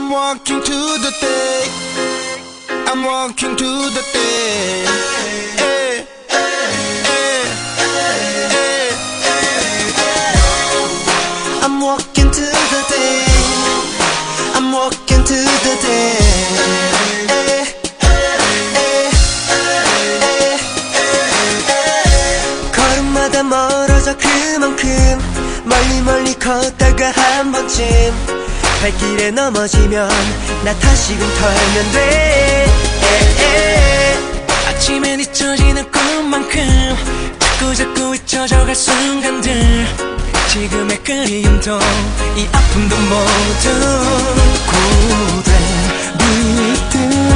I'm walking to the day. I'm walking to the day. Hey, hey, hey, hey. I'm walking to the day. I'm walking to the day. 걸음마다 멀어져 그만큼 멀리 걷다가 한 번쯤 발길에 넘어지면 나 다시금 털면 돼. 아침엔 잊혀지는 꿈만큼 자꾸 잊혀져갈 순간들, 지금의 그리움도 이 아픔도 모두 고된 빛들.